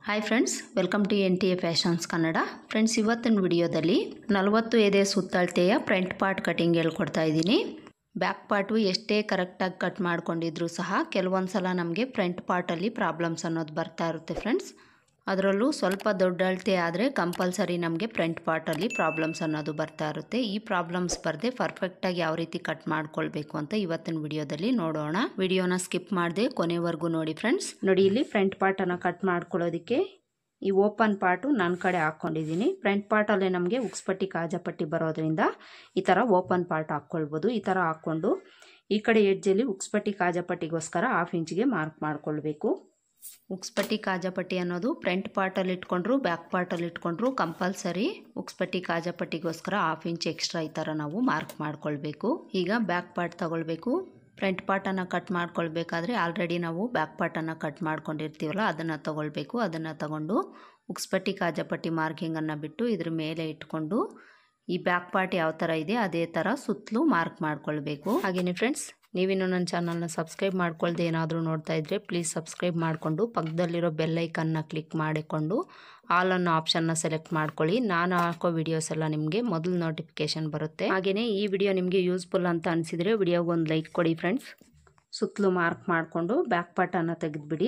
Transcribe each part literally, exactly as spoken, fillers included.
Hi friends, welcome to N T A fashions Kannada. Friends, ಇವತ್ತಿನ ವಿಡಿಯೋದಲ್ಲಿ ನಲವತ್ತು ಎದೆ ಸುತ್ತಳತೆಯ ಫ್ರಂಟ್ ಪಾರ್ಟ್ ಕಟಿಂಗ್ ಹೇಳ್ಕೊಡ್ತಾ ಇದ್ದೀನಿ. ಬ್ಯಾಕ್ ಪಾರ್ಟು ಎಷ್ಟೇ ಕರೆಕ್ಟಾಗಿ ಕಟ್ ಮಾಡ್ಕೊಂಡಿದ್ರು ಸಹ ಕೆಲವೊಂದು ಸಲ ನಮಗೆ ಫ್ರಂಟ್ ಪಾರ್ಟಲ್ಲಿ ಪ್ರಾಬ್ಲಮ್ಸ್ ಅನ್ನೋದು ಬರ್ತಾ ಇರುತ್ತೆ ಫ್ರೆಂಡ್ಸ್. ಅದರಲ್ಲೂ ಸ್ವಲ್ಪ ದೊಡ್ಡ ಅಳತೆ ಆದರೆ ಕಂಪಲ್ಸರಿ ನಮಗೆ ಫ್ರಂಟ್ ಪಾರ್ಟಲ್ಲಿ ಪ್ರಾಬ್ಲಮ್ಸ್ ಅನ್ನೋದು ಬರ್ತಾ ಇರುತ್ತೆ. ಈ ಪ್ರಾಬ್ಲಮ್ಸ್ ಬರದೆ ಪರ್ಫೆಕ್ಟಾಗಿ ಯಾವ ರೀತಿ ಕಟ್ ಮಾಡ್ಕೊಳ್ಬೇಕು ಅಂತ ಇವತ್ತಿನ ವಿಡಿಯೋದಲ್ಲಿ ನೋಡೋಣ. ವಿಡಿಯೋನ ಸ್ಕಿಪ್ ಮಾಡದೆ ಕೊನೆವರೆಗೂ ನೋಡಿ ಫ್ರೆಂಡ್ಸ್. ನೋಡಿ, ಇಲ್ಲಿ ಫ್ರಂಟ್ ಪಾರ್ಟನ್ನು ಕಟ್ ಮಾಡ್ಕೊಳ್ಳೋದಕ್ಕೆ ಈ ಓಪನ್ ಪಾರ್ಟು ನನ್ನ ಕಡೆ ಹಾಕ್ಕೊಂಡಿದ್ದೀನಿ. ಫ್ರಂಟ್ ಪಾರ್ಟಲ್ಲೇ ನಮಗೆ ಉಕ್ಸ್ಪಟ್ಟಿ ಕಾಜಾಪಟ್ಟಿ ಬರೋದ್ರಿಂದ ಈ ಥರ ಓಪನ್ ಪಾರ್ಟ್ ಹಾಕ್ಕೊಳ್ಬೋದು. ಈ ಥರ ಹಾಕ್ಕೊಂಡು ಈ ಕಡೆ ಎಡ್ಜಲ್ಲಿ ಉಕ್ಸ್ಪಟ್ಟಿ ಕಾಜಾಪಟ್ಟಿಗೋಸ್ಕರ ಹಾಫ್ ಇಂಚಿಗೆ ಮಾರ್ಕ್ ಮಾಡ್ಕೊಳ್ಬೇಕು. ಉಕ್ಸ್ಪಟ್ಟಿ ಕಾಜಾಪಟ್ಟಿ ಅನ್ನೋದು ಫ್ರಂಟ್ ಪಾರ್ಟಲ್ಲಿ ಇಟ್ಕೊಂಡ್ರು ಬ್ಯಾಕ್ ಪಾರ್ಟಲ್ಲಿ ಇಟ್ಕೊಂಡ್ರು ಕಂಪಲ್ಸರಿ ಉಕ್ಸ್ಪಟ್ಟಿ ಕಾಜಾಪಟ್ಟಿಗೋಸ್ಕರ ಹಾಫ್ ಇಂಚ್ ಎಕ್ಸ್ಟ್ರಾ ಈ ಥರ ನಾವು ಮಾರ್ಕ್ ಮಾಡ್ಕೊಳ್ಬೇಕು. ಈಗ ಬ್ಯಾಕ್ ಪಾರ್ಟ್ ತಗೊಳ್ಬೇಕು. ಫ್ರಂಟ್ ಪಾರ್ಟನ್ನು ಕಟ್ ಮಾಡ್ಕೊಳ್ಬೇಕಾದ್ರೆ ಆಲ್ರೆಡಿ ನಾವು ಬ್ಯಾಕ್ ಪಾರ್ಟನ್ನು ಕಟ್ ಮಾಡ್ಕೊಂಡಿರ್ತೀವಲ್ಲ ಅದನ್ನು ತಗೊಳ್ಬೇಕು. ಅದನ್ನು ತಗೊಂಡು ಉಕ್ಸ್ಪಟ್ಟಿ ಕಾಜಾಪಟ್ಟಿ ಮಾರ್ಕಿಂಗನ್ನು ಬಿಟ್ಟು ಇದ್ರ ಮೇಲೆ ಇಟ್ಕೊಂಡು ಈ ಬ್ಯಾಕ್ ಪಾರ್ಟ್ ಯಾವ ಥರ ಇದೆ ಅದೇ ಥರ ಸುತ್ತಲೂ ಮಾರ್ಕ್ ಮಾಡ್ಕೊಳ್ಬೇಕು. ಹಾಗೆಯೇ ಫ್ರೆಂಡ್ಸ್, ನೀವಿನ್ನು ನನ್ನ ಚಾನಲ್ನ ಸಬ್ಸ್ಕ್ರೈಬ್ ಮಾಡ್ಕೊಳ್ದೆ ಏನಾದರೂ ನೋಡ್ತಾ ಇದ್ದರೆ ಪ್ಲೀಸ್ ಸಬ್ಸ್ಕ್ರೈಬ್ ಮಾಡಿಕೊಂಡು ಪಕ್ಕದಲ್ಲಿರೋ ಬೆಲ್ ಐಕನ್ನ ಕ್ಲಿಕ್ ಮಾಡಿಕೊಂಡು ಆಲ್ ಅನ್ನೋ ಆಪ್ಷನ್ನ ಸೆಲೆಕ್ಟ್ ಮಾಡ್ಕೊಳ್ಳಿ. ನಾನು ಹಾಕೋ ವಿಡಿಯೋಸ್ ಎಲ್ಲ ನಿಮಗೆ ಮೊದಲು ನೋಟಿಫಿಕೇಶನ್ ಬರುತ್ತೆ. ಹಾಗೆಯೇ ಈ ವಿಡಿಯೋ ನಿಮಗೆ ಯೂಸ್ಫುಲ್ ಅಂತ ಅನಿಸಿದರೆ ವಿಡಿಯೋಗೆ ಒಂದು ಲೈಕ್ ಕೊಡಿ ಫ್ರೆಂಡ್ಸ್. ಸುತ್ತಲೂ ಮಾರ್ಕ್ ಮಾಡಿಕೊಂಡು ಬ್ಯಾಕ್ ಪಾರ್ಟನ್ನು ತೆಗೆದುಬಿಡಿ.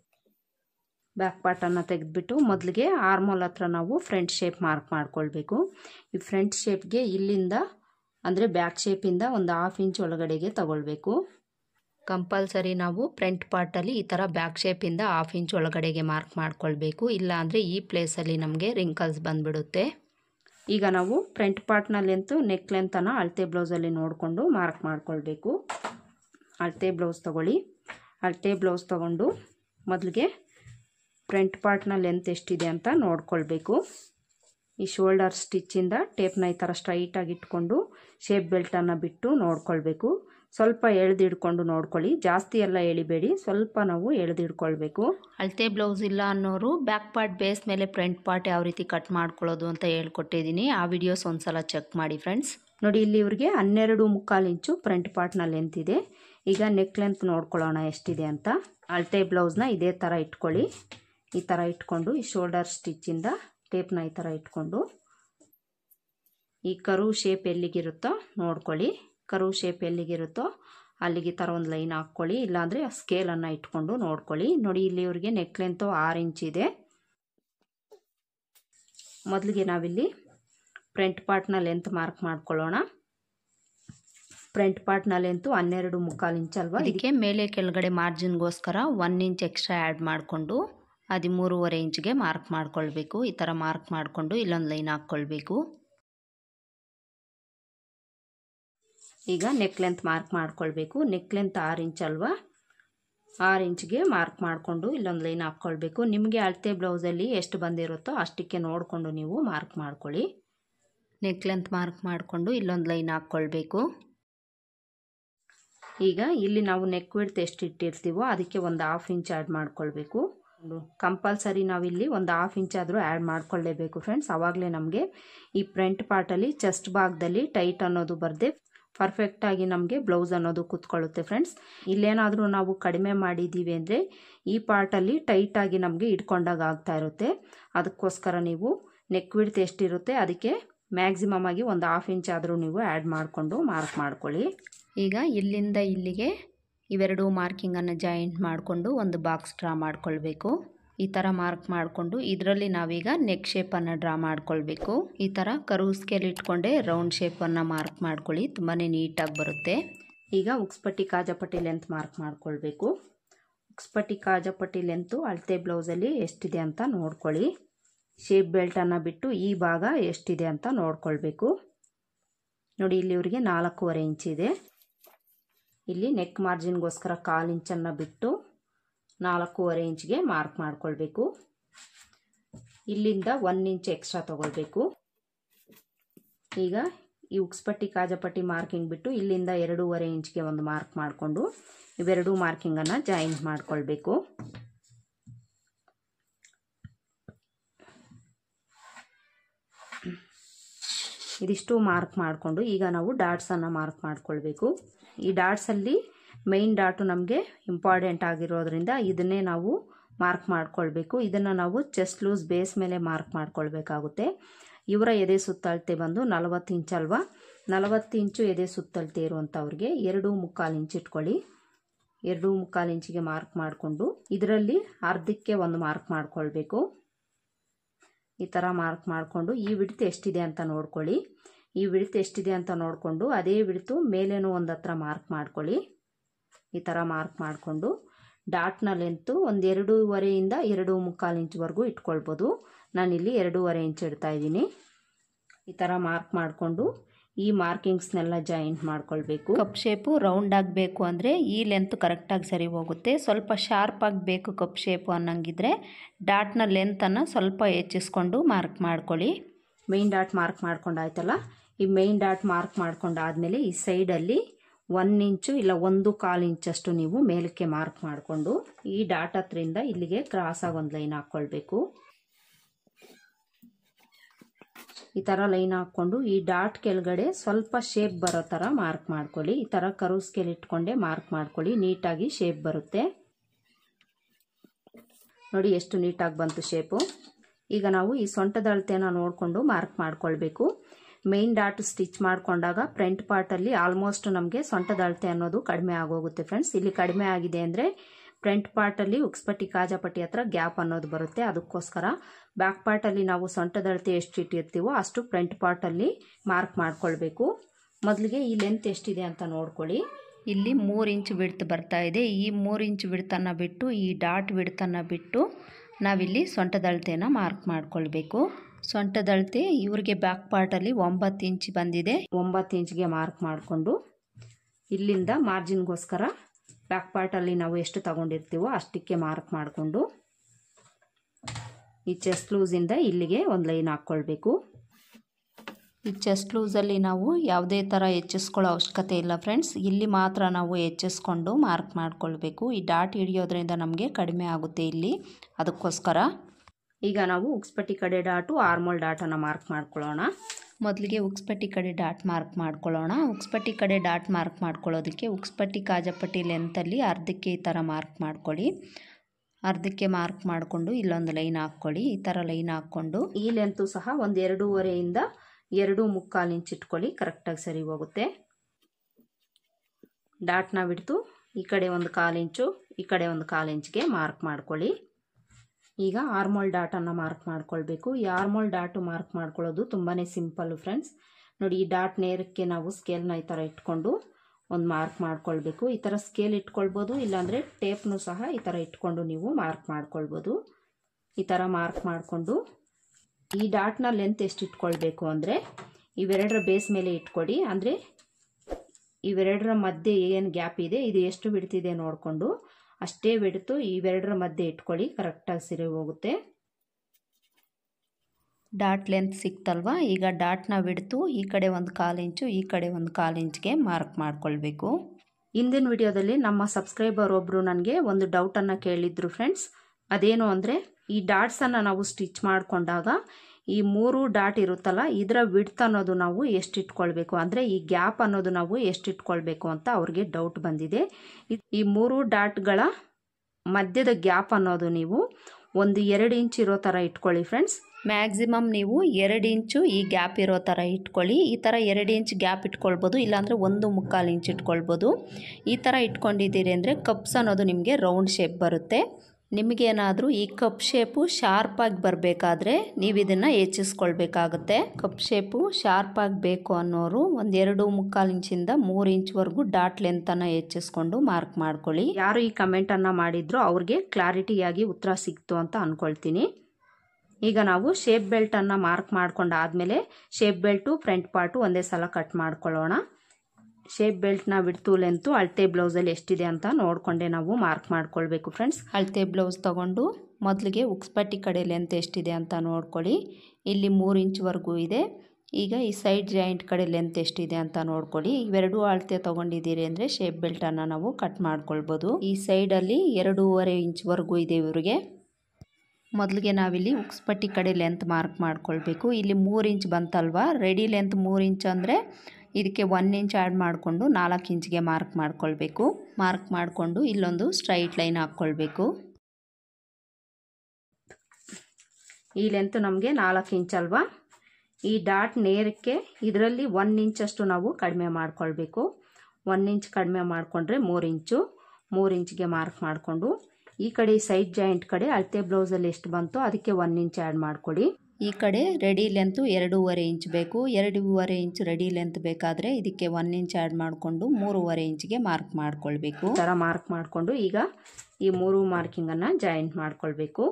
ಬ್ಯಾಕ್ ಪಾರ್ಟನ್ನು ತೆಗೆದುಬಿಟ್ಟು ಮೊದಲಿಗೆ ಆರ್ಮೋಲ್ ಹತ್ರ ನಾವು ಫ್ರಂಟ್ ಶೇಪ್ ಮಾರ್ಕ್ ಮಾಡ್ಕೊಳ್ಬೇಕು. ಈ ಫ್ರಂಟ್ ಶೇಪ್ಗೆ ಇಲ್ಲಿಂದ ಅಂದರೆ ಬ್ಯಾಕ್ ಶೇಪಿಂದ ಒಂದು ಹಾಫ್ ಇಂಚ್ ಒಳಗಡೆಗೆ ತಗೊಳ್ಬೇಕು. ಕಂಪಲ್ಸರಿ ನಾವು ಫ್ರಂಟ್ ಪಾರ್ಟಲ್ಲಿ ಈ ಥರ ಬ್ಯಾಕ್ ಶೇಪಿಂದ ಹಾಫ್ ಇಂಚ್ ಒಳಗಡೆಗೆ ಮಾರ್ಕ್ ಮಾಡ್ಕೊಳ್ಬೇಕು. ಇಲ್ಲ ಅಂದರೆ ಈ ಪ್ಲೇಸಲ್ಲಿ ನಮಗೆ ರಿಂಕಲ್ಸ್ ಬಂದುಬಿಡುತ್ತೆ. ಈಗ ನಾವು ಫ್ರಂಟ್ ಪಾರ್ಟ್ನ ಲೆಂತು ನೆಕ್ ಲೆಂತನ್ನು ಅಳತೆ ಬ್ಲೌಸಲ್ಲಿ ನೋಡಿಕೊಂಡು ಮಾರ್ಕ್ ಮಾಡ್ಕೊಳ್ಬೇಕು. ಅಳತೆ ಬ್ಲೌಸ್ ತಗೊಳ್ಳಿ. ಅಳತೆ ಬ್ಲೌಸ್ ತಗೊಂಡು ಮೊದಲಿಗೆ ಫ್ರಂಟ್ ಪಾರ್ಟ್ನ ಲೆಂತ್ ಎಷ್ಟಿದೆ ಅಂತ ನೋಡ್ಕೊಳ್ಬೇಕು. ಈ ಶೋಲ್ಡರ್ ಸ್ಟಿಚ್ಚಿಂದ ಟೇಪ್ನ ಈ ಥರ ಸ್ಟ್ರೈಟಾಗಿ ಇಟ್ಕೊಂಡು ಶೇಪ್ ಬೆಲ್ಟನ್ನು ಬಿಟ್ಟು ನೋಡ್ಕೊಳ್ಬೇಕು. ಸ್ವಲ್ಪ ಎಳೆದಿಡ್ಕೊಂಡು ನೋಡ್ಕೊಳ್ಳಿ, ಜಾಸ್ತಿ ಎಲ್ಲ ಎಳಿಬೇಡಿ, ಸ್ವಲ್ಪ ನಾವು ಎಳೆದಿಡ್ಕೊಳ್ಬೇಕು. ಅಳತೆ ಬ್ಲೌಸ್ ಇಲ್ಲ ಅನ್ನೋರು ಬ್ಯಾಕ್ ಪಾರ್ಟ್ ಬೇಸ್ ಮೇಲೆ ಫ್ರಂಟ್ ಪಾರ್ಟ್ ಯಾವ ರೀತಿ ಕಟ್ ಮಾಡ್ಕೊಳ್ಳೋದು ಅಂತ ಹೇಳ್ಕೊಟ್ಟಿದ್ದೀನಿ. ಆ ವಿಡಿಯೋಸ್ ಒಂದ್ಸಲ ಚೆಕ್ ಮಾಡಿ ಫ್ರೆಂಡ್ಸ್. ನೋಡಿ, ಇಲ್ಲಿ ಇವ್ರಿಗೆ ಹನ್ನೆರಡು ಮುಕ್ಕಾಲು ಇಂಚು ಫ್ರಂಟ್ ಪಾರ್ಟ್ನ ಲೆಂತ್ ಇದೆ. ಈಗ ನೆಕ್ ಲೆಂತ್ ನೋಡ್ಕೊಳ್ಳೋಣ ಎಷ್ಟಿದೆ ಅಂತ. ಅಳತೆ ಬ್ಲೌಸ್ನ ಇದೇ ಥರ ಇಟ್ಕೊಳ್ಳಿ. ಈ ಥರ ಇಟ್ಕೊಂಡು ಈ ಶೋಲ್ಡರ್ ಸ್ಟಿಚ್ಚಿಂದ ಟೇಪ್ನ ಈ ಥರ ಇಟ್ಕೊಂಡು ಈ ಕರು ಶೇಪ್ ಎಲ್ಲಿಗಿರುತ್ತೋ ನೋಡ್ಕೊಳ್ಳಿ. ಕರು ಶೇಪ್ ಎಲ್ಲಿಗಿರುತ್ತೋ ಅಲ್ಲಿಗೆ ಈ ಥರ ಒಂದು ಲೈನ್ ಹಾಕ್ಕೊಳ್ಳಿ. ಇಲ್ಲಾಂದರೆ ಸ್ಕೇಲನ್ನು ಇಟ್ಕೊಂಡು ನೋಡ್ಕೊಳ್ಳಿ. ನೋಡಿ, ಇಲ್ಲಿ ಇವ್ರಿಗೆ ನೆಕ್ ಲೆಂತು ಆರು ಇಂಚ್ ಇದೆ. ಮೊದಲಿಗೆ ನಾವಿಲ್ಲಿ ಫ್ರಂಟ್ ಪಾರ್ಟ್ನ ಲೆಂತ್ ಮಾರ್ಕ್ ಮಾಡ್ಕೊಳ್ಳೋಣ. ಫ್ರಂಟ್ ಪಾರ್ಟ್ನ ಲೆಂತು ಹನ್ನೆರಡು ಮುಕ್ಕಾಲು ಇಂಚ್ ಅಲ್ವಾ. ಇದಕ್ಕೆ ಮೇಲೆ ಕೆಳಗಡೆ ಮಾರ್ಜಿನ್ಗೋಸ್ಕರ ಒನ್ ಇಂಚ್ ಎಕ್ಸ್ಟ್ರಾ ಆ್ಯಡ್ ಮಾಡಿಕೊಂಡು ಹದಿಮೂರುವರೆ ಇಂಚ್ಗೆ ಮಾರ್ಕ್ ಮಾಡ್ಕೊಳ್ಬೇಕು. ಈ ಥರ ಮಾರ್ಕ್ ಮಾಡಿಕೊಂಡು ಇಲ್ಲೊಂದು ಲೈನ್ ಹಾಕ್ಕೊಳ್ಬೇಕು. ಈಗ ನೆಕ್ ಲೆಂತ್ ಮಾರ್ಕ್ ಮಾಡ್ಕೊಳ್ಬೇಕು. ನೆಕ್ ಲೆಂತ್ ಆರು ಇಂಚ್ ಅಲ್ವಾ, ಆರು ಇಂಚ್ಗೆ ಮಾರ್ಕ್ ಮಾಡಿಕೊಂಡು ಇಲ್ಲೊಂದು ಲೈನ್ ಹಾಕ್ಕೊಳ್ಬೇಕು. ನಿಮಗೆ ಅಳತೆ ಬ್ಲೌಸಲ್ಲಿ ಎಷ್ಟು ಬಂದಿರುತ್ತೋ ಅಷ್ಟಕ್ಕೆ ನೋಡಿಕೊಂಡು ನೀವು ಮಾರ್ಕ್ ಮಾಡ್ಕೊಳ್ಳಿ. ನೆಕ್ ಲೆಂತ್ ಮಾರ್ಕ್ ಮಾಡಿಕೊಂಡು ಇಲ್ಲೊಂದು ಲೈನ್ ಹಾಕ್ಕೊಳ್ಬೇಕು. ಈಗ ಇಲ್ಲಿ ನಾವು ನೆಕ್ ವಿಡ್ತ್ ಎಷ್ಟು ಇಟ್ಟಿರ್ತೀವೋ ಅದಕ್ಕೆ ಒಂದು ಹಾಫ್ ಇಂಚ್ ಆ್ಯಡ್ ಮಾಡ್ಕೊಳ್ಬೇಕು. ಕಂಪಲ್ಸರಿ ನಾವಿಲ್ಲಿ ಒಂದು ಹಾಫ್ ಇಂಚ್ ಆದರೂ ಆ್ಯಡ್ ಮಾಡ್ಕೊಳ್ಳೇಬೇಕು ಫ್ರೆಂಡ್ಸ್. ಆವಾಗಲೇ ನಮಗೆ ಈ ಫ್ರಂಟ್ ಪಾರ್ಟಲ್ಲಿ ಚೆಸ್ಟ್ ಭಾಗದಲ್ಲಿ ಟೈಟ್ ಅನ್ನೋದು ಬರದೆ ಪರ್ಫೆಕ್ಟಾಗಿ ನಮಗೆ ಬ್ಲೌಸ್ ಅನ್ನೋದು ಕೂತ್ಕೊಳ್ಳುತ್ತೆ ಫ್ರೆಂಡ್ಸ್. ಇಲ್ಲೇನಾದರೂ ನಾವು ಕಡಿಮೆ ಮಾಡಿದ್ದೀವಿ ಅಂದರೆ ಈ ಪಾರ್ಟಲ್ಲಿ ಟೈಟಾಗಿ ನಮಗೆ ಇಟ್ಕೊಂಡಾಗ ಆಗ್ತಾ ಇರುತ್ತೆ. ಅದಕ್ಕೋಸ್ಕರ ನೀವು ನೆಕ್ ವಿಡ್ತ್ ಎಷ್ಟಿರುತ್ತೆ ಅದಕ್ಕೆ ಮ್ಯಾಕ್ಸಿಮಮ್ ಆಗಿ ಒಂದು ಹಾಫ್ ಇಂಚ್ ಆದರೂ ನೀವು ಆ್ಯಡ್ ಮಾಡಿಕೊಂಡು ಮಾರ್ಕ್ ಮಾಡ್ಕೊಳ್ಳಿ. ಈಗ ಇಲ್ಲಿಂದ ಇಲ್ಲಿಗೆ ಇವೆರಡು ಮಾರ್ಕಿಂಗನ್ನು ಜಾಯಿಂಟ್ ಮಾಡಿಕೊಂಡು ಒಂದು ಬಾಕ್ಸ್ ಡ್ರಾ ಮಾಡ್ಕೊಳ್ಬೇಕು. ಈ ಥರ ಮಾರ್ಕ್ ಮಾಡಿಕೊಂಡು ಇದರಲ್ಲಿ ನಾವೀಗ ನೆಕ್ ಶೇಪನ್ನು ಡ್ರಾ ಮಾಡ್ಕೊಳ್ಬೇಕು. ಈ ಥರ ಕರ್ವ್ ಸ್ಕೇಲ್ ಇಟ್ಕೊಂಡೆ ರೌಂಡ್ ಶೇಪನ್ನು ಮಾರ್ಕ್ ಮಾಡ್ಕೊಳ್ಳಿ, ತುಂಬಾ ನೀಟಾಗಿ ಬರುತ್ತೆ. ಈಗ ಉಕ್ಸ್ಪಟ್ಟಿ ಕಾಜಾಪಟ್ಟಿ ಲೆಂತ್ ಮಾರ್ಕ್ ಮಾಡ್ಕೊಳ್ಬೇಕು. ಉಕ್ಸ್ಪಟ್ಟಿ ಕಾಜಾಪಟ್ಟಿ ಲೆಂತು ಅಳತೆ ಬ್ಲೌಸಲ್ಲಿ ಎಷ್ಟಿದೆ ಅಂತ ನೋಡ್ಕೊಳ್ಳಿ. ಶೇಪ್ ಬೆಲ್ಟನ್ನು ಬಿಟ್ಟು ಈ ಭಾಗ ಎಷ್ಟಿದೆ ಅಂತ ನೋಡ್ಕೊಳ್ಬೇಕು. ನೋಡಿ, ಇಲ್ಲಿ ಇವರಿಗೆ ನಾಲ್ಕೂವರೆ ಇಂಚ್ ಇದೆ. ಇಲ್ಲಿ ನೆಕ್ ಮಾರ್ಜಿನ್ಗೋಸ್ಕರ ಕಾಲು ಇಂಚನ್ನು ಬಿಟ್ಟು ನಾಲ್ಕೂವರೆ ಇಂಚ್ಗೆ ಮಾರ್ಕ್ ಮಾಡ್ಕೊಳ್ಬೇಕು. ಇಲ್ಲಿಂದ ಒನ್ ಇಂಚ್ ಎಕ್ಸ್ಟ್ರಾ ತಗೊಳ್ಬೇಕು. ಈಗ ಈ ಉಕ್ಸ್ಪಟ್ಟಿ ಕಾಜಾಪಟ್ಟಿ ಮಾರ್ಕಿಂಗ್ ಬಿಟ್ಟು ಇಲ್ಲಿಂದ ಎರಡೂವರೆ ಇಂಚ್ಗೆ ಒಂದು ಮಾರ್ಕ್ ಮಾಡಿಕೊಂಡು ಇವೆರಡು ಮಾರ್ಕಿಂಗನ್ನು ಜಾಯಿಂಟ್ ಮಾಡ್ಕೊಳ್ಬೇಕು. ಇದಿಷ್ಟು ಮಾರ್ಕ್ ಮಾಡಿಕೊಂಡು ಈಗ ನಾವು ಡಾಟ್ಸನ್ನು ಮಾರ್ಕ್ ಮಾಡ್ಕೊಳ್ಬೇಕು. ಈ ಡಾಟ್ಸಲ್ಲಿ ಮೈನ್ ಡಾಟು ನಮಗೆ ಇಂಪಾರ್ಟೆಂಟ್ ಆಗಿರೋದ್ರಿಂದ ಇದನ್ನೇ ನಾವು ಮಾರ್ಕ್ ಮಾಡ್ಕೊಳ್ಬೇಕು. ಇದನ್ನು ನಾವು ಚೆಸ್ಟ್ ಲೂಸ್ ಬೇಸ್ ಮೇಲೆ ಮಾರ್ಕ್ ಮಾಡ್ಕೊಳ್ಬೇಕಾಗುತ್ತೆ. ಇವರ ಎದೆ ಸುತ್ತಳತೆ ಬಂದು ನಲವತ್ತು ಇಂಚ್ ಅಲ್ವಾ, ನಲವತ್ತು ಇಂಚು ಎದೆ ಸುತ್ತಳತೆ ಇರುವಂಥವ್ರಿಗೆ ಎರಡು ಮುಕ್ಕಾಲು ಇಂಚ್ ಇಟ್ಕೊಳ್ಳಿ. ಎರಡು ಮುಕ್ಕಾಲು ಇಂಚಿಗೆ ಮಾರ್ಕ್ ಮಾಡಿಕೊಂಡು ಇದರಲ್ಲಿ ಅರ್ಧಕ್ಕೆ ಒಂದು ಮಾರ್ಕ್ ಮಾಡ್ಕೊಳ್ಬೇಕು. ಈ ಥರ ಮಾರ್ಕ್ ಮಾಡಿಕೊಂಡು ಈ ವಿಡ್ತ್ ಎಷ್ಟಿದೆ ಅಂತ ನೋಡ್ಕೊಳ್ಳಿ. ಈ ವಿಡ್ತ್ ಎಷ್ಟಿದೆ ಅಂತ ನೋಡಿಕೊಂಡು ಅದೇ ವಿಡ್ತು ಮೇಲೇನೂ ಒಂದು ಹತ್ರ ಮಾರ್ಕ್ ಮಾಡ್ಕೊಳ್ಳಿ. ಈ ಥರ ಮಾರ್ಕ್ ಮಾಡಿಕೊಂಡು ಡಾಟ್ನ ಲೆಂತು ಒಂದು ಎರಡೂವರೆಯಿಂದ ಎರಡು ಮುಕ್ಕಾಲು ಇಂಚ್ವರೆಗೂ ಇಟ್ಕೊಳ್ಬೋದು. ನಾನಿಲ್ಲಿ ಎರಡೂವರೆ ಇಂಚ್ ಇಡ್ತಾ ಇದ್ದೀನಿ. ಈ ಥರ ಮಾರ್ಕ್ ಮಾಡಿಕೊಂಡು ಈ ಮಾರ್ಕಿಂಗ್ಸ್ನೆಲ್ಲ ಜಾಯಿಂಟ್ ಮಾಡ್ಕೊಳ್ಬೇಕು. ಕಪ್ ಶೇಪು ರೌಂಡ್ ಆಗಬೇಕು ಅಂದರೆ ಈ ಲೆಂತ್ ಕರೆಕ್ಟಾಗಿ ಸರಿ ಹೋಗುತ್ತೆ. ಸ್ವಲ್ಪ ಶಾರ್ಪ್ ಆಗಬೇಕು ಕಪ್ ಶೇಪು ಅನ್ನಂಗಿದ್ರೆ ಡಾಟ್ನ ಲೆಂತನ್ನು ಸ್ವಲ್ಪ ಹೆಚ್ಚಿಸ್ಕೊಂಡು ಮಾರ್ಕ್ ಮಾಡ್ಕೊಳ್ಳಿ. ಮೇನ್ ಡಾಟ್ ಮಾರ್ಕ್ ಮಾಡ್ಕೊಂಡಾಯ್ತಲ್ಲ, ಈ ಮೇನ್ ಡಾಟ್ ಮಾರ್ಕ್ ಮಾಡ್ಕೊಂಡಾದ್ಮೇಲೆ ಈ ಸೈಡಲ್ಲಿ ಒಂದು ಇಂಚು ಇಲ್ಲ ಒಂದು ಕಾಲು ಇಂಚಷ್ಟು ನೀವು ಮೇಲಕ್ಕೆ ಮಾರ್ಕ್ ಮಾಡಿಕೊಂಡು ಈ ಡಾಟ್ ಹತ್ರಿಂದ ಇಲ್ಲಿಗೆ ಕ್ರಾಸಾಗಿ ಒಂದು ಲೈನ್ ಹಾಕ್ಕೊಳ್ಬೇಕು. ಈ ಥರ ಲೈನ್ ಹಾಕ್ಕೊಂಡು ಈ ಡಾಟ್ ಕೆಳಗಡೆ ಸ್ವಲ್ಪ ಶೇಪ್ ಬರೋ ಥರ ಮಾರ್ಕ್ ಮಾಡ್ಕೊಳ್ಳಿ. ಈ ಥರ ಕರ್ವ್ ಸ್ಕೇಲ್ ಇಟ್ಕೊಂಡೆ ಮಾರ್ಕ್ ಮಾಡ್ಕೊಳ್ಳಿ, ನೀಟಾಗಿ ಶೇಪ್ ಬರುತ್ತೆ. ನೋಡಿ ಎಷ್ಟು ನೀಟಾಗಿ ಬಂತು ಶೇಪು. ಈಗ ನಾವು ಈ ಸೊಂಟದ ಅಳತೆನ ನೋಡಿಕೊಂಡು ಮಾರ್ಕ್ ಮಾಡ್ಕೊಳ್ಬೇಕು. ಮೇನ್ ಡಾಟ್ ಸ್ಟಿಚ್ ಮಾಡ್ಕೊಂಡಾಗ ಫ್ರಂಟ್ ಪಾರ್ಟಲ್ಲಿ ಆಲ್ಮೋಸ್ಟ್ ನಮಗೆ ಸೊಂಟದ ಅಳತೆ ಅನ್ನೋದು ಕಡಿಮೆ ಆಗೋಗುತ್ತೆ ಫ್ರೆಂಡ್ಸ್. ಇಲ್ಲಿ ಕಡಿಮೆ ಆಗಿದೆ ಅಂದರೆ ಫ್ರಂಟ್ ಪಾರ್ಟಲ್ಲಿ ಉಕ್ಸ್ಪಟ್ಟಿ ಕಾಜಾಪಟ್ಟಿ ಹತ್ರ ಗ್ಯಾಪ್ ಅನ್ನೋದು ಬರುತ್ತೆ. ಅದಕ್ಕೋಸ್ಕರ ಬ್ಯಾಕ್ ಪಾರ್ಟಲ್ಲಿ ನಾವು ಸೊಂಟದ ಅಳತೆ ಎಷ್ಟು ಇಟ್ಟಿರ್ತೀವೋ ಅಷ್ಟು ಫ್ರಂಟ್ ಪಾರ್ಟಲ್ಲಿ ಮಾರ್ಕ್ ಮಾಡ್ಕೊಳ್ಬೇಕು. ಮೊದಲಿಗೆ ಈ ಲೆಂತ್ ಎಷ್ಟಿದೆ ಅಂತ ನೋಡ್ಕೊಳ್ಳಿ. ಇಲ್ಲಿ ಮೂರು ಇಂಚ್ ವಿಡ್ತ್ ಬರ್ತಾ ಇದೆ. ಈ ಮೂರು ಇಂಚ್ ವಿಡ್ತನ್ನು ಬಿಟ್ಟು ಈ ಡಾಟ್ ವಿಡ್ತನ್ನು ಬಿಟ್ಟು ನಾವಿಲ್ಲಿ ಸೊಂಟದ ಅಳತೆನ ಮಾರ್ಕ್ ಮಾಡ್ಕೊಳ್ಬೇಕು. ಸೊಂಟದ ಅಳತೆ ಇವ್ರಿಗೆ ಬ್ಯಾಕ್ ಪಾರ್ಟಲ್ಲಿ ಒಂಬತ್ತು ಇಂಚ್ ಬಂದಿದೆ. ಒಂಬತ್ತು ಇಂಚ್ಗೆ ಮಾರ್ಕ್ ಮಾಡಿಕೊಂಡು ಇಲ್ಲಿಂದ ಮಾರ್ಜಿನ್ಗೋಸ್ಕರ ಬ್ಯಾಕ್ ಪಾರ್ಟಲ್ಲಿ ನಾವು ಎಷ್ಟು ತಗೊಂಡಿರ್ತೀವೋ ಅಷ್ಟಕ್ಕೆ ಮಾರ್ಕ್ ಮಾಡಿಕೊಂಡು ಈ ಚೆಸ್ಟ್ ಲೂಸಿಂದ ಇಲ್ಲಿಗೆ ಒಂದು ಲೈನ್ ಹಾಕ್ಕೊಳ್ಬೇಕು. ಈ ಚೆಸ್ಟ್ ಲೂಸಲ್ಲಿ ನಾವು ಯಾವುದೇ ಥರ ಹೆಚ್ಚಿಸ್ಕೊಳ್ಳೋ ಅವಶ್ಯಕತೆ ಇಲ್ಲ ಫ್ರೆಂಡ್ಸ್. ಇಲ್ಲಿ ಮಾತ್ರ ನಾವು ಹೆಚ್ಚಿಸ್ಕೊಂಡು ಮಾರ್ಕ್ ಮಾಡ್ಕೊಳ್ಬೇಕು. ಈ ಡಾಟ್ ಹಿಡಿಯೋದ್ರಿಂದ ನಮಗೆ ಕಡಿಮೆ ಆಗುತ್ತೆ ಇಲ್ಲಿ, ಅದಕ್ಕೋಸ್ಕರ. ಈಗ ನಾವು ಉಕ್ಸ್ಪಟ್ಟಿ ಕಡೆ ಡಾಟು ಆರ್ಮೋಲ್ ಡಾಟನ್ನು ಮಾರ್ಕ್ ಮಾಡ್ಕೊಳ್ಳೋಣ. ಮೊದಲಿಗೆ ಉಕ್ಸ್ಪಟ್ಟಿ ಕಡೆ ಡಾಟ್ ಮಾರ್ಕ್ ಮಾಡ್ಕೊಳ್ಳೋಣ. ಉಕ್ಸ್ಪಟ್ಟಿ ಕಡೆ ಡಾಟ್ ಮಾರ್ಕ್ ಮಾಡ್ಕೊಳ್ಳೋದಕ್ಕೆ ಉಕ್ಸ್ಪಟ್ಟಿ ಕಾಜಾಪಟ್ಟಿ ಲೆಂತಲ್ಲಿ ಅರ್ಧಕ್ಕೆ ಈ ಥರ ಮಾರ್ಕ್ ಮಾಡ್ಕೊಳ್ಳಿ. ಅರ್ಧಕ್ಕೆ ಮಾರ್ಕ್ ಮಾಡಿಕೊಂಡು ಇಲ್ಲೊಂದು ಲೈನ್ ಹಾಕ್ಕೊಳ್ಳಿ. ಈ ಥರ ಲೈನ್ ಹಾಕ್ಕೊಂಡು ಈ ಲೆಂತು ಸಹ ಒಂದು ಎರಡೂವರೆಯಿಂದ ಎರಡು ಮುಕ್ಕಾಲು ಇಂಚ್ ಇಟ್ಕೊಳ್ಳಿ, ಕರೆಕ್ಟಾಗಿ ಸರಿ ಹೋಗುತ್ತೆ. ಡಾಟ್ನ ಬಿಡ್ತು ಈ ಕಡೆ ಒಂದು ಕಾಲು ಇಂಚು ಈ ಕಡೆ ಒಂದು ಕಾಲು ಇಂಚ್ಗೆ ಮಾರ್ಕ್ ಮಾಡ್ಕೊಳ್ಳಿ. ಈಗ ಆರ್ಮೋಲ್ ಡಾಟನ್ನು ಮಾರ್ಕ್ ಮಾಡ್ಕೊಳ್ಬೇಕು. ಈ ಆರ್ಮೋಲ್ ಡಾಟು ಮಾರ್ಕ್ ಮಾಡ್ಕೊಳ್ಳೋದು ತುಂಬಾ ಸಿಂಪಲ್ಲು ಫ್ರೆಂಡ್ಸ್. ನೋಡಿ ಈ ಡಾಟ್ ನೇರಕ್ಕೆ ನಾವು ಸ್ಕೇಲ್ನ ಈ ಥರ ಇಟ್ಕೊಂಡು ಒಂದು ಮಾರ್ಕ್ ಮಾಡ್ಕೊಳ್ಬೇಕು. ಈ ಥರ ಸ್ಕೇಲ್ ಇಟ್ಕೊಳ್ಬೋದು, ಇಲ್ಲಾಂದರೆ ಟೇಪ್ನು ಸಹ ಈ ಥರ ಇಟ್ಕೊಂಡು ನೀವು ಮಾರ್ಕ್ ಮಾಡ್ಕೊಳ್ಬೋದು. ಈ ಥರ ಮಾರ್ಕ್ ಮಾಡಿಕೊಂಡು ಈ ಡಾಟ್ನ ಲೆಂತ್ ಎಷ್ಟು ಇಟ್ಕೊಳ್ಬೇಕು ಅಂದರೆ ಇವೆರಡರ ಬೇಸ್ ಮೇಲೆ ಇಟ್ಕೊಡಿ. ಅಂದರೆ ಇವೆರಡರ ಮಧ್ಯೆ ಏನು ಗ್ಯಾಪ್ ಇದೆ ಇದು ಎಷ್ಟು ಬಿಡ್ತಿದೆ ನೋಡಿಕೊಂಡು ಅಷ್ಟೇ ಬಿಡ್ತು ಇವೆರಡರ ಮಧ್ಯೆ ಇಟ್ಕೊಳ್ಳಿ, ಕರೆಕ್ಟಾಗಿ ಸರಿ ಹೋಗುತ್ತೆ. ಡಾಟ್ ಲೆಂತ್ ಸಿಕ್ತಲ್ವ, ಈಗ ಡಾಟ್ನ ಬಿಡ್ತು ಈ ಕಡೆ ಒಂದು ಕಾಲು ಇಂಚು ಈ ಕಡೆ ಒಂದು ಕಾಲು ಇಂಚ್ಗೆ ಮಾರ್ಕ್ ಮಾಡ್ಕೊಳ್ಬೇಕು. ಹಿಂದಿನ ವಿಡಿಯೋದಲ್ಲಿ ನಮ್ಮ ಸಬ್ಸ್ಕ್ರೈಬರ್ ಒಬ್ಬರು ನನಗೆ ಒಂದು ಡೌಟನ್ನು ಕೇಳಿದ್ರು ಫ್ರೆಂಡ್ಸ್. ಅದೇನು ಅಂದರೆ ಈ ಡಾಟ್ಸನ್ನು ನಾವು ಸ್ಟಿಚ್ ಮಾಡಿಕೊಂಡಾಗ ಈ ಮೂರು ಡಾಟ್ ಇರುತ್ತಲ್ಲ ಇದರ ವಿಡ್ತ್ ಅನ್ನೋದು ನಾವು ಎಷ್ಟು ಇಟ್ಕೊಳ್ಬೇಕು, ಅಂದರೆ ಈ ಗ್ಯಾಪ್ ಅನ್ನೋದು ನಾವು ಎಷ್ಟು ಇಟ್ಕೊಳ್ಬೇಕು ಅಂತ ಅವ್ರಿಗೆ ಡೌಟ್ ಬಂದಿದೆ. ಈ ಮೂರು ಡಾಟ್ಗಳ ಮಧ್ಯದ ಗ್ಯಾಪ್ ಅನ್ನೋದು ನೀವು ಒಂದು ಎರಡು ಇಂಚ್ ಇರೋ ಥರ ಇಟ್ಕೊಳ್ಳಿ ಫ್ರೆಂಡ್ಸ್. ಮ್ಯಾಕ್ಸಿಮಮ್ ನೀವು ಎರಡು ಇಂಚು ಈ ಗ್ಯಾಪ್ ಇರೋ ಥರ ಇಟ್ಕೊಳ್ಳಿ. ಈ ಥರ ಎರಡು ಇಂಚ್ ಗ್ಯಾಪ್ ಇಟ್ಕೊಳ್ಬೋದು, ಇಲ್ಲಾಂದರೆ ಒಂದು ಮುಕ್ಕಾಲು ಇಂಚ್ ಇಟ್ಕೊಳ್ಬೋದು. ಈ ಥರ ಇಟ್ಕೊಂಡಿದ್ದೀರಿ ಅಂದರೆ ಕಪ್ಸ್ ಅನ್ನೋದು ನಿಮಗೆ ರೌಂಡ್ ಶೇಪ್ ಬರುತ್ತೆ. ನಿಮಗೇನಾದರೂ ಈ ಕಪ್ ಶೇಪು ಶಾರ್ಪಾಗಿ ಬರಬೇಕಾದ್ರೆ ನೀವು ಇದನ್ನು ಹೆಚ್ಚಿಸ್ಕೊಳ್ಬೇಕಾಗುತ್ತೆ. ಕಪ್ ಶೇಪು ಶಾರ್ಪಾಗಿ ಬೇಕು ಅನ್ನೋರು ಒಂದೆರಡು ಮುಕ್ಕಾಲು ಇಂಚಿಂದ ಮೂರು ಇಂಚ್ವರೆಗೂ ಡಾಟ್ ಲೆಂತನ್ನು ಹೆಚ್ಚಿಸ್ಕೊಂಡು ಮಾರ್ಕ್ ಮಾಡ್ಕೊಳ್ಳಿ. ಯಾರು ಈ ಕಮೆಂಟನ್ನು ಮಾಡಿದ್ರು ಅವ್ರಿಗೆ ಕ್ಲಾರಿಟಿಯಾಗಿ ಉತ್ತರ ಸಿಕ್ತು ಅಂತ ಅಂದ್ಕೊಳ್ತೀನಿ. ಈಗ ನಾವು ಶೇಪ್ ಬೆಲ್ಟನ್ನು ಮಾರ್ಕ್ ಮಾಡ್ಕೊಂಡಾದ್ಮೇಲೆ ಶೇಪ್ ಬೆಲ್ಟು ಫ್ರಂಟ್ ಪಾರ್ಟು ಒಂದೇ ಸಲ ಕಟ್ ಮಾಡ್ಕೊಳ್ಳೋಣ. ಶೇಪ್ ಬೆಲ್ಟ್ನ ಬಿಡ್ತು ಲೆಂತು ಅಳತೆ ಬ್ಲೌಸಲ್ಲಿ ಎಷ್ಟಿದೆ ಅಂತ ನೋಡಿಕೊಂಡೆ ನಾವು ಮಾರ್ಕ್ ಮಾಡ್ಕೊಳ್ಬೇಕು ಫ್ರೆಂಡ್ಸ್. ಅಳತೆ ಬ್ಲೌಸ್ ತೊಗೊಂಡು ಮೊದಲಿಗೆ ಉಕ್ಸ್ಪಟ್ಟಿ ಕಡೆ ಲೆಂತ್ ಎಷ್ಟಿದೆ ಅಂತ ನೋಡ್ಕೊಳ್ಳಿ. ಇಲ್ಲಿ ಮೂರು ಇಂಚ್ವರೆಗೂ ಇದೆ. ಈಗ ಈ ಸೈಡ್ ಜಾಯಿಂಟ್ ಕಡೆ ಲೆಂತ್ ಎಷ್ಟಿದೆ ಅಂತ ನೋಡ್ಕೊಳ್ಳಿ. ಇವೆರಡೂ ಅಳತೆ ತೊಗೊಂಡಿದ್ದೀರಿ ಅಂದರೆ ಶೇಪ್ ಬೆಲ್ಟನ್ನು ನಾವು ಕಟ್ ಮಾಡ್ಕೊಳ್ಬೋದು. ಈ ಸೈಡಲ್ಲಿ ಎರಡೂವರೆ ಇಂಚ್ವರೆಗೂ ಇದೆ ಇವರಿಗೆ. ಮೊದಲಿಗೆ ನಾವಿಲ್ಲಿ ಉಕ್ಸ್ಪಟ್ಟಿ ಕಡೆ ಲೆಂತ್ ಮಾರ್ಕ್ ಮಾಡ್ಕೊಳ್ಬೇಕು. ಇಲ್ಲಿ ಮೂರು ಇಂಚ್ ಬಂತಲ್ವಾ, ರೆಡಿ ಲೆಂತ್ ಮೂರು ಇಂಚ್ ಅಂದರೆ ಇದಕ್ಕೆ ಒನ್ ಇಂಚ್ ಆ್ಯಡ್ ಮಾಡಿಕೊಂಡು ನಾಲ್ಕು ಇಂಚ್ಗೆ ಮಾರ್ಕ್ ಮಾಡ್ಕೊಳ್ಬೇಕು. ಮಾರ್ಕ್ ಮಾಡಿಕೊಂಡು ಇಲ್ಲೊಂದು ಸ್ಟ್ರೈಟ್ ಲೈನ್ ಹಾಕ್ಕೊಳ್ಬೇಕು. ಈ ಲೆಂತ್ ನಮಗೆ ನಾಲ್ಕು ಇಂಚ್ ಅಲ್ವಾ. ಈ ಡಾಟ್ ನೇರಕ್ಕೆ ಇದರಲ್ಲಿ ಒಂದು ಇಂಚಷ್ಟು ನಾವು ಕಡಿಮೆ ಮಾಡ್ಕೊಳ್ಬೇಕು. ಒಂದು ಇಂಚ್ ಕಡಿಮೆ ಮಾಡಿಕೊಂಡ್ರೆ ಮೂರು ಇಂಚು ಮೂರು ಇಂಚ್ಗೆ ಮಾರ್ಕ್ ಮಾಡಿಕೊಂಡು ಈ ಕಡೆ ಸೈಡ್ ಜಾಯಿಂಟ್ ಕಡೆ ಅಳತೆ ಬ್ಲೌಸಲ್ಲಿ ಎಷ್ಟು ಬಂತು ಅದಕ್ಕೆ ಒಂದು ಇಂಚ್ ಆ್ಯಡ್ ಮಾಡಿಕೊಡಿ. ಈ ಕಡೆ ರೆಡಿ ಲೆಂತು ಎರಡೂವರೆ ಇಂಚ್ ಬೇಕು. ಎರಡೂವರೆ ಇಂಚ್ ರೆಡಿ ಲೆಂತ್ ಬೇಕಾದರೆ ಇದಕ್ಕೆ ಒಂದು ಇಂಚ್ ಆ್ಯಡ್ ಮಾಡಿಕೊಂಡು ಮೂರುವರೆ ಇಂಚ್ಗೆ ಮಾರ್ಕ್ ಮಾಡ್ಕೊಳ್ಬೇಕು. ಈ ಥರ ಮಾರ್ಕ್ ಮಾಡಿಕೊಂಡು ಈಗ ಈ ಮೂರು ಮಾರ್ಕಿಂಗನ್ನು ಜಾಯಿಂಟ್ ಮಾಡ್ಕೊಳ್ಬೇಕು.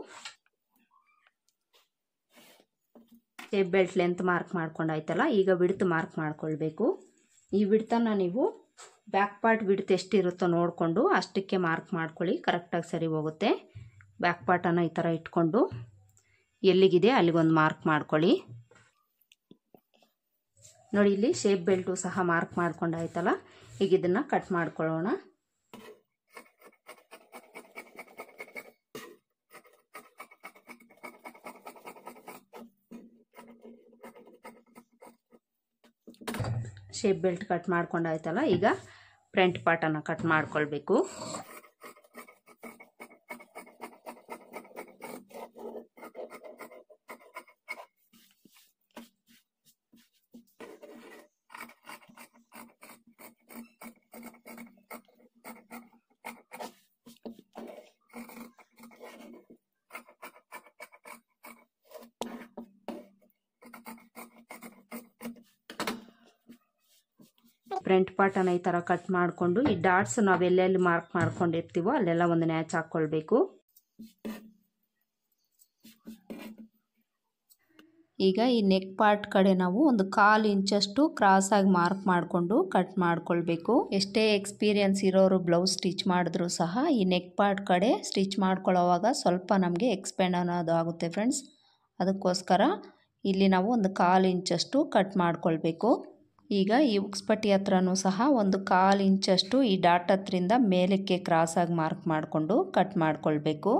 ಶೇಪ್ ಬೆಲ್ಟ್ ಲೆಂತ್ ಮಾರ್ಕ್ ಮಾಡ್ಕೊಂಡಾಯ್ತಲ್ಲ, ಈಗ ವಿಡ್ತ್ ಮಾರ್ಕ್ ಮಾಡ್ಕೊಳ್ಬೇಕು. ಈ ವಿಡ್ತನ್ನು ನೀವು ಬ್ಯಾಕ್ ಪಾರ್ಟ್ ವಿಡ್ತ್ ಎಷ್ಟಿರುತ್ತೋ ನೋಡಿಕೊಂಡು ಅಷ್ಟಕ್ಕೆ ಮಾರ್ಕ್ ಮಾಡ್ಕೊಳ್ಳಿ, ಕರೆಕ್ಟಾಗಿ ಸರಿ ಹೋಗುತ್ತೆ. ಬ್ಯಾಕ್ ಪಾರ್ಟನ್ನು ಈ ಥರ ಇಟ್ಕೊಂಡು ಎಲ್ಲಿಗಿದೆ ಅಲ್ಲಿಗೊಂದು ಮಾರ್ಕ್ ಮಾಡ್ಕೊಳ್ಳಿ. ನೋಡಿ ಇಲ್ಲಿ ಶೇಪ್ ಬೆಲ್ಟು ಸಹ ಮಾರ್ಕ್ ಮಾಡ್ಕೊಂಡಾಯ್ತಲ್ಲ, ಈಗ ಇದನ್ನು ಕಟ್ ಮಾಡ್ಕೊಳ್ಳೋಣ. ಶೇಪ್ ಬೆಲ್ಟ್ ಕಟ್ ಮಾಡ್ಕೊಂಡಾಯ್ತಲ್ಲ, ಈಗ ಫ್ರಂಟ್ ಪಾರ್ಟನ್ನು ಕಟ್ ಮಾಡ್ಕೊಳ್ಬೇಕು. ಫ್ರಂಟ್ ಪಾರ್ಟನ್ನು ಈ ಥರ ಕಟ್ ಮಾಡಿಕೊಂಡು ಈ ಡಾಟ್ಸ್ ನಾವೆಲ್ಲೆಲ್ಲಿ ಮಾರ್ಕ್ ಮಾಡ್ಕೊಂಡಿರ್ತೀವೋ ಅಲ್ಲೆಲ್ಲ ಒಂದು ನ್ಯಾಚ್ ಹಾಕ್ಕೊಳ್ಬೇಕು. ಈಗ ಈ ನೆಕ್ ಪಾರ್ಟ್ ಕಡೆ ನಾವು ಒಂದು ಕಾಲು ಇಂಚಷ್ಟು ಕ್ರಾಸಾಗಿ ಮಾರ್ಕ್ ಮಾಡಿಕೊಂಡು ಕಟ್ ಮಾಡ್ಕೊಳ್ಬೇಕು. ಎಷ್ಟೇ ಎಕ್ಸ್ಪೀರಿಯನ್ಸ್ ಇರೋರು ಬ್ಲೌಸ್ ಸ್ಟಿಚ್ ಮಾಡಿದ್ರೂ ಸಹ ಈ ನೆಕ್ ಪಾರ್ಟ್ ಕಡೆ ಸ್ಟಿಚ್ ಮಾಡ್ಕೊಳ್ಳೋವಾಗ ಸ್ವಲ್ಪ ನಮಗೆ ಎಕ್ಸ್ಪೆಂಡ್ ಅನ್ನೋದು ಆಗುತ್ತೆ ಫ್ರೆಂಡ್ಸ್. ಅದಕ್ಕೋಸ್ಕರ ಇಲ್ಲಿ ನಾವು ಒಂದು ಕಾಲು ಇಂಚಷ್ಟು ಕಟ್ ಮಾಡ್ಕೊಳ್ಬೇಕು. ಈಗ ಈ ಉಕ್ಸ್ಪಟ್ಟಿ ಹತ್ರನೂ ಸಹ ಒಂದು ಕಾಲು ಇಂಚಷ್ಟು ಈ ಡಾಟ್ ಹತ್ರಿಂದ ಮೇಲಕ್ಕೆ ಕ್ರಾಸಾಗಿ ಮಾರ್ಕ್ ಮಾಡಿಕೊಂಡು ಕಟ್ ಮಾಡ್ಕೊಳ್ಬೇಕು.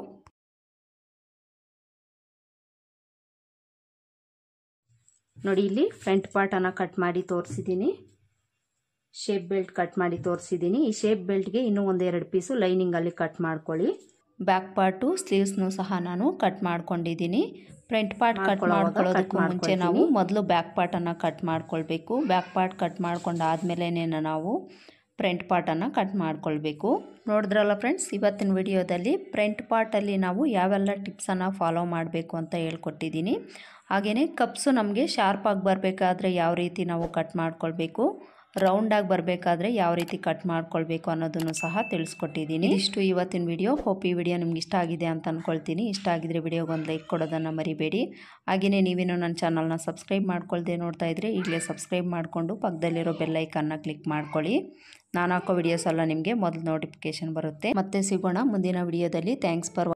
ನೋಡಿ ಇಲ್ಲಿ ಫ್ರಂಟ್ ಪಾರ್ಟನ್ನು ಕಟ್ ಮಾಡಿ ತೋರಿಸಿದ್ದೀನಿ, ಶೇಪ್ ಬೆಲ್ಟ್ ಕಟ್ ಮಾಡಿ ತೋರಿಸಿದ್ದೀನಿ. ಈ ಶೇಪ್ ಬೆಲ್ಟ್ಗೆ ಇನ್ನೂ ಒಂದೆರಡು ಪೀಸು ಲೈನಿಂಗಲ್ಲಿ ಕಟ್ ಮಾಡ್ಕೊಳ್ಳಿ. ಬ್ಯಾಕ್ ಪಾರ್ಟು ಸ್ಲೀವ್ಸ್ನು ಸಹ ನಾನು ಕಟ್ ಮಾಡ್ಕೊಂಡಿದ್ದೀನಿ. ಫ್ರಂಟ್ ಪಾರ್ಟ್ ಕಟ್ ಮಾಡ್ಕೊಳ್ಳೋದಕ್ಕೂ ಮುಂಚೆ ನಾವು ಮೊದಲು ಬ್ಯಾಕ್ ಪಾರ್ಟನ್ನು ಕಟ್ ಮಾಡ್ಕೊಳ್ಬೇಕು. ಬ್ಯಾಕ್ ಪಾರ್ಟ್ ಕಟ್ ಮಾಡ್ಕೊಂಡಾದ್ಮೇಲೆ ನಾವು ಫ್ರಂಟ್ ಪಾರ್ಟನ್ನು ಕಟ್ ಮಾಡ್ಕೊಳ್ಬೇಕು. ನೋಡಿದ್ರಲ್ಲ ಫ್ರೆಂಡ್ಸ್, ಇವತ್ತಿನ ವಿಡಿಯೋದಲ್ಲಿ ಫ್ರಂಟ್ ಪಾರ್ಟಲ್ಲಿ ನಾವು ಯಾವೆಲ್ಲ ಟಿಪ್ಸನ್ನು ಫಾಲೋ ಮಾಡಬೇಕು ಅಂತ ಹೇಳ್ಕೊಟ್ಟಿದ್ದೀನಿ. ಹಾಗೆಯೇ ಕಪ್ಸು ನಮಗೆ ಶಾರ್ಪಾಗಿ ಬರಬೇಕಾದ್ರೆ ಯಾವ ರೀತಿ ನಾವು ಕಟ್ ಮಾಡ್ಕೊಳ್ಬೇಕು, ರೌಂಡಾಗಿ ಬರಬೇಕಾದ್ರೆ ಯಾವ ರೀತಿ ಕಟ್ ಮಾಡ್ಕೊಳ್ಬೇಕು ಅನ್ನೋದನ್ನು ಸಹ ತಿಳಿಸ್ಕೊಟ್ಟಿದ್ದೀನಿ. ಇಷ್ಟು ಇವತ್ತಿನ ವಿಡಿಯೋ. ಹೋಪ್ ಈ ವಿಡಿಯೋ ನಿಮ್ಗೆ ಇಷ್ಟ ಆಗಿದೆ ಅಂತ ಅಂದ್ಕೊಳ್ತೀನಿ. ಇಷ್ಟ ಆಗಿದ್ರೆ ವಿಡಿಯೋಗೊಂದು ಲೈಕ್ ಕೊಡೋದನ್ನು ಮರಿಬೇಡಿ. ಹಾಗೆಯೇ ನೀವೇನೋ ನನ್ನ ಚಾನಲ್ನ ಸಬ್ಸ್ಕ್ರೈಬ್ ಮಾಡ್ಕೊಳ್ದೆ ನೋಡ್ತಾ ಇದ್ದರೆ ಈಗಲೇ ಸಬ್ಸ್ಕ್ರೈಬ್ ಮಾಡಿಕೊಂಡು ಪಕ್ಕದಲ್ಲಿರೋ ಬೆಲ್ಲೈಕನ್ನ ಕ್ಲಿಕ್ ಮಾಡ್ಕೊಳ್ಳಿ. ನಾನು ಹಾಕೋ ವಿಡಿಯೋಸ್ ಎಲ್ಲ ನಿಮಗೆ ಮೊದಲು ನೋಟಿಫಿಕೇಶನ್ ಬರುತ್ತೆ. ಮತ್ತೆ ಸಿಗೋಣ ಮುಂದಿನ ವಿಡಿಯೋದಲ್ಲಿ. Thanks for